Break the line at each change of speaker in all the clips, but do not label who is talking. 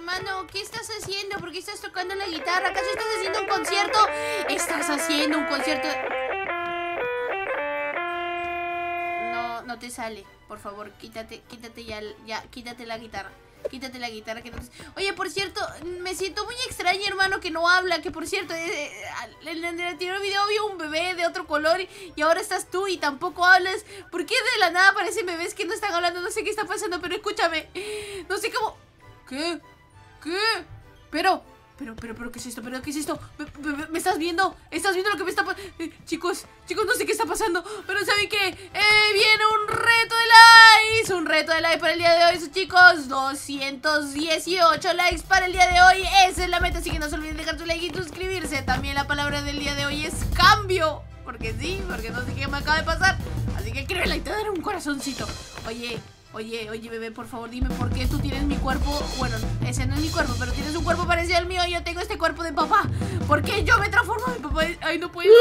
hermano, ¿qué estás haciendo? ¿Por qué estás tocando la guitarra? ¿Acaso estás haciendo un concierto? ¿Estás haciendo un concierto? No te sale. Por favor, quítate ya, quítate la guitarra. Quítate la guitarra que no te... Oye, por cierto, me siento muy extraña, hermano, que no habla. Que por cierto, en el anterior video había un bebé de otro color y ahora estás tú y tampoco hablas. ¿Por qué de la nada aparecen bebés que no están hablando? No sé qué está pasando, pero escúchame. No sé cómo... ¿Qué? Pero, ¿qué es esto? ¿Qué es esto? ¿Me estás viendo? ¿Estás viendo lo que me está pasando? Chicos, no sé qué está pasando. Pero ¿saben qué? Viene un reto de likes. Un reto de likes para el día de hoy, chicos. 218 likes para el día de hoy. Esa es la meta, así que no se olviden dejar su like y suscribirse. También la palabra del día de hoy es cambio. Porque sí, porque no sé qué me acaba de pasar. Así que escríbela y te daré un corazoncito. Oye, bebé, por favor, dime por qué tú tienes mi cuerpo. Bueno, ese no es mi cuerpo, pero tienes un cuerpo parecido al mío. Yo tengo este cuerpo de papá. ¿Por qué yo me transformo en papá? Ay, no puedo.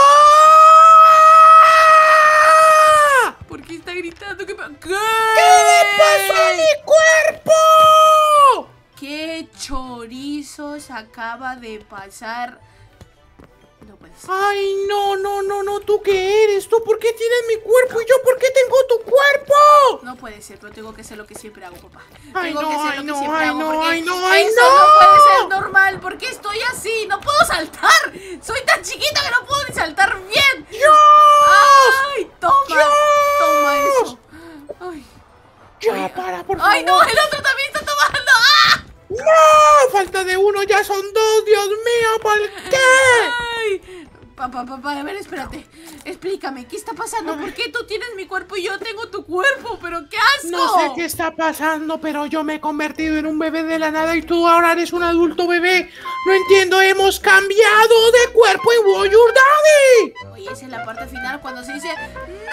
¿Por qué está gritando? ¿Qué
le pasó a mi cuerpo?
¿Qué chorizos acaba de pasar? No puede ser.
Ay, no, ¿tú qué eres? ¿Tú por qué tienes mi cuerpo y yo por qué tengo tu cuerpo?
No puede ser, pero tengo que hacer lo que siempre hago, papá.
Ay,
tengo
no,
que hacer
ay,
lo que siempre hago,
no,
porque
ay, no,
eso no puede ser normal. ¿Por qué estoy así? No puedo saltar. Soy tan chiquita que no puedo ni saltar bien.
¡Dios!
¡Ay, toma! Toma eso. Ay.
Ya, para, por favor.
¡Ay, no! ¡El otro también está tomando! ¡Ah!
¡No! Falta de uno, ya son dos, Dios mío, ¿por qué?
¡Ay! Papá, a ver, espérate. Explícame, ¿qué está pasando? ¿Por qué tú tienes mi cuerpo y yo tengo tu cuerpo? ¡Pero qué asco!
No sé qué está pasando, pero yo me he convertido en un bebé de la nada y tú ahora eres un adulto bebé. No entiendo, hemos cambiado de cuerpo y voy your daddy.
Oye, esa es la parte final cuando se dice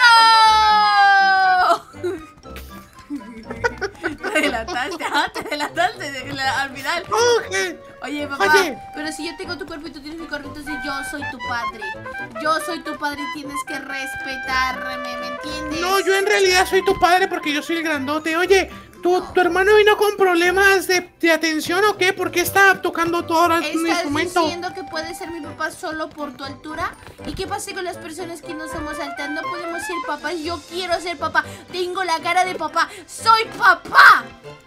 ¡No! Te adelantaste al final. Oye, papá, pero si yo tengo tu cuerpo y tú tienes mi cuerpo, entonces yo soy tu padre. Yo soy tu padre y tienes que respetarme, ¿me entiendes?
No, yo en realidad soy tu padre porque yo soy el grandote. Oye, ¿tu hermano vino con problemas de atención o qué? ¿Por qué está tocando todo un instrumento?
¿Estás diciendo que puede ser mi papá solo por tu altura? ¿Y qué pasa con las personas que no somos altas? No podemos ser papás. Yo quiero ser papá. Tengo la cara de papá. ¡Soy papá!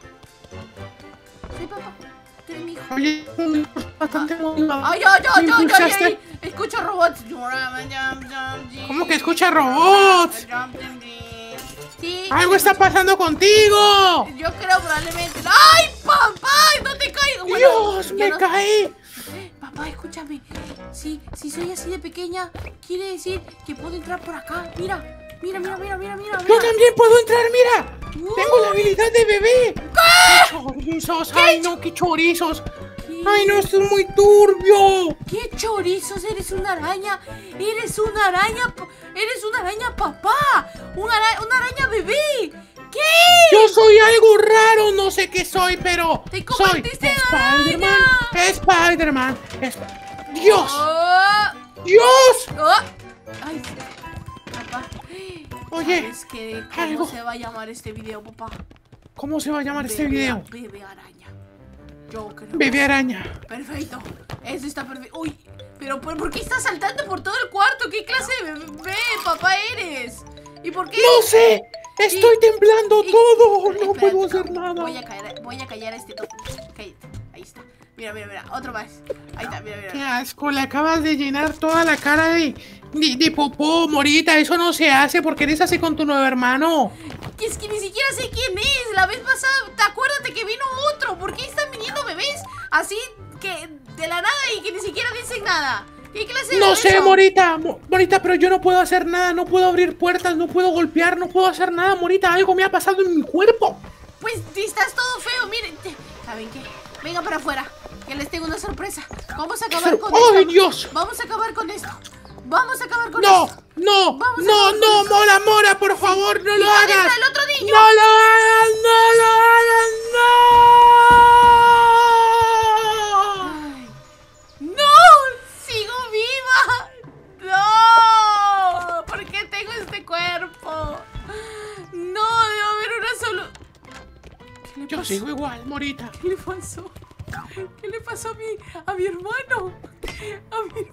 Soy papá. Tú eres mi hijo.
Oye, bastante motivado.
¡Ay! Escucho robots.
¿Cómo que escucha robots?
Sí.
¡Algo está pasando contigo!
Yo creo probablemente. ¡Ay, papá! ¡No te caigas! Bueno,
¡Dios, me caí!
Papá, escúchame. Si soy así de pequeña, quiere decir que puedo entrar por acá. Mira.
Yo también puedo entrar, mira. Tengo la habilidad de bebé.
¿Qué?
¡Chorizos! ¡Ay, no, qué chorizos! ¡Ay, no, esto es muy turbio!
¿Qué chorizos? Eres una araña. Eres una araña, papá. Una araña bebé. ¿Qué?
Yo soy algo raro, no sé qué soy, pero
¡Te
soy
convertiste en
Spider-Man. ¡Dios!
¡Dios! ¡Ay, papá!
Oye,
¿sabes qué? ¿Cómo se va a llamar este video, papá?
¿Cómo se va a llamar este video?
Bebé araña. Yo creo.
Bebé araña.
Perfecto. Eso está perfecto. Uy, pero ¿por qué estás saltando por todo el cuarto? ¿Qué clase de bebé, papá, eres? ¿Y por qué?
¡No sé! ¡Estoy temblando todo! ¡No puedo hacer nada!
Voy a callar a este topo. Cállate. Ahí está. Mira. Otro más. Ahí está, mira.
¡Qué asco! Le acabas de llenar toda la cara de popó, Morita. Eso no se hace porque eres así con tu nuevo hermano.
Es que ni siquiera sé quién es. La vez pasada, acuérdate que vino otro. ¿Por qué están viniendo bebés así que de la nada y que ni siquiera dicen nada? ¿Qué clase de
No
bebés
sé,
son?
Morita, pero yo no puedo hacer nada. No puedo abrir puertas, no puedo golpear, no puedo hacer nada, Morita. Algo me ha pasado en mi cuerpo.
Pues estás todo feo, miren. ¿Saben qué? Venga para afuera, que les tengo una sorpresa. Vamos a acabar con esto.
¡Ay, Dios!
Vamos a acabar con esto. esto.
No, Mora, por favor, no lo hagas.
¿Dónde está el otro niño?
No lo hagas,
Ay, ¡no! ¡Sigo viva! ¡No! ¿Por qué tengo este cuerpo? No, debe haber una solución. ¿Qué le
Yo
pasó?
sigo igual, Morita.
¿Qué le pasó? ¿Qué le pasó a mi hermano? A mi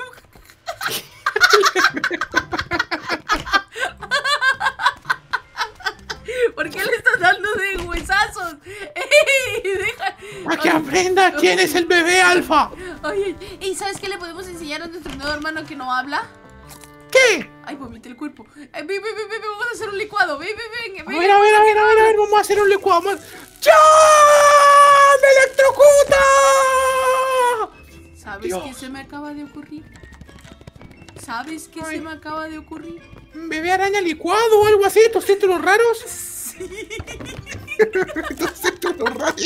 ¿Por qué le estás dando de huesazos? ¡Ey! Deja.
¡Para que aprenda quién es el bebé alfa!
Oye, ¿y sabes qué le podemos enseñar a nuestro nuevo hermano que no habla?
¿Qué?
Ay, vomité el cuerpo. Ven, vamos a hacer un licuado. Ven.
A ver, vamos a hacer un licuado. ¡Ya! ¡Me electrocuta!
¿Sabes
Dios.
qué se me acaba de ocurrir? ¿Sabes qué se me acaba de ocurrir?
¿Bebé araña licuado o algo así? ¿Tus títulos raros?
Sí.
Tus títulos raros.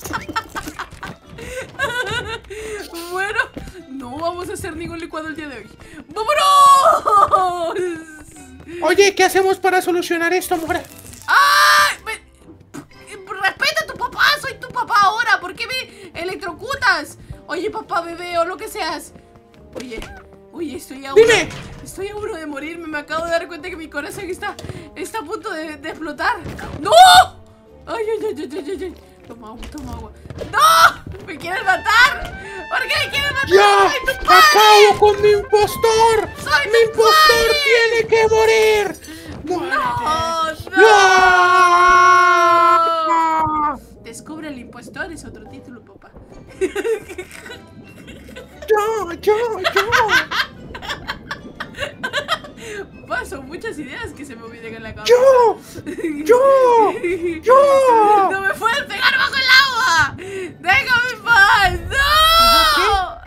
Bueno, no vamos a hacer ningún licuado el día de hoy. ¡Vámonos!
Oye, ¿qué hacemos para solucionar esto, Mora?
¡Ay! Respeta a tu papá, soy tu papá ahora. ¿Por qué me electrocutas? Oye, papá, bebé o lo que seas. Oye, estoy a
¡Dime!
Estoy a uno de morirme. Me acabo de dar cuenta que mi corazón está a punto de explotar. ¡No! ¡Ay! Toma agua. ¡No! ¿Me quieres matar? ¿Por qué me quieres matar?
¡Ya!
¡Soy tu padre!
¡Acabo con mi impostor!
¡Soy
¡Mi
tu
impostor
padre!
tiene que morir! ¡Muérete!
¡No!
¡No!
Descubre el impostor es otro título, papá.
¡Yo!
Son muchas ideas que se me vienen en la cabeza.
¡Yo!
¡No me puedes pegar bajo el agua! ¡Déjame en paz! ¡No!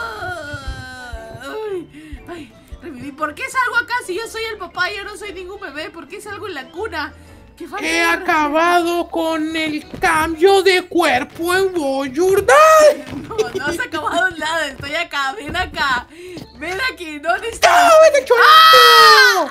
Ay, reviví. ¿Por qué salgo acá si yo soy el papá y yo no soy ningún bebé? ¿Por qué salgo en la cuna? ¿Qué falta
He
de
acabado con el cambio de cuerpo en Boyurdal.
No has acabado nada. Estoy acá. Ven acá. Ven aquí. ¿Dónde estás?
¡No, vete, chorito!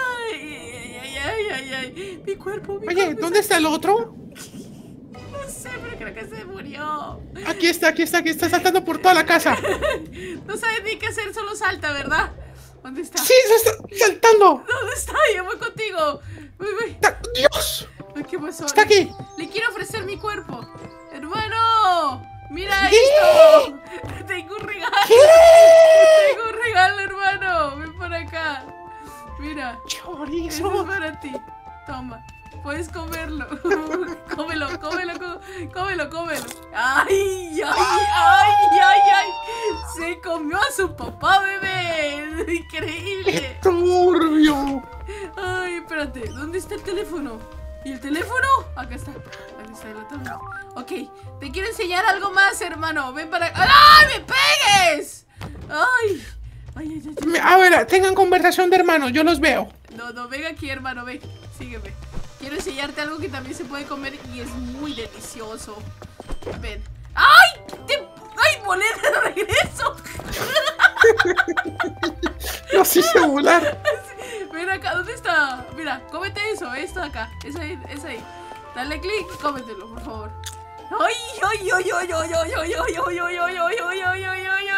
Ay. Mi cuerpo.
Oye, ¿dónde está el otro?
No sé, pero creo que se murió.
Aquí está saltando por toda la casa.
No sabes ni qué hacer, solo salta, ¿verdad? ¿Dónde está?
Sí, se está saltando.
¿Dónde está? Yo voy contigo. Voy.
¡Dios!
Ay, ¿qué pasó?
Está aquí.
Le quiero ofrecer mi cuerpo. ¡Hermano! ¡Mira
¿Qué?
esto! Tengo un regalo.
¿Qué?
Tengo un regalo, hermano. Ven para acá. Mira.
Chorizo.
Eso es para ti. Toma. Puedes comerlo. Cómelo. ¡Ay! Se comió a su papá, bebé. Increíble.
¡Qué turbio!
Ay, espérate. ¿Dónde está el teléfono? ¿Y el teléfono? Acá está la tabla. Ok, te quiero enseñar algo más, hermano. Ven para acá. ¡Ay, me pegues! ¡Ay!
A ver, tengan conversación de hermanos, yo los veo.
No, ven aquí, hermano, ven. Sígueme. Quiero enseñarte algo que también se puede comer y es muy delicioso. Ven. ¡Ay! ¡Ay, volé de regreso!
Yo sí sé volar.
Ven acá, ¿dónde está? Mira, cómete eso, esto de acá. Es ahí. Dale clic y cómetelo, por favor. ¡Ay!